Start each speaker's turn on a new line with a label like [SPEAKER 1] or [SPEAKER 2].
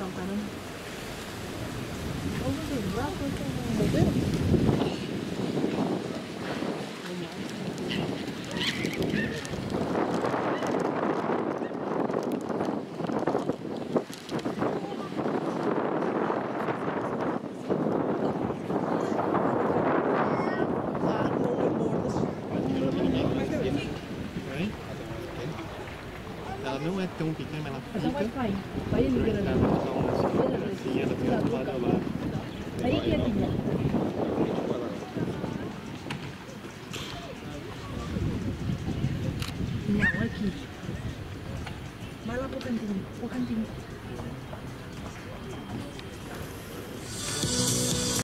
[SPEAKER 1] campanas. Vamos usar o
[SPEAKER 2] Ela não é tão pequena, mas ela fica.
[SPEAKER 1] Então vai cair. Vai migrando.
[SPEAKER 2] Ela dá uma assim, ela fica do lado lá.
[SPEAKER 1] Aí que é linda. Não, aqui. Vai lá pro cantinho. Pro cantinho.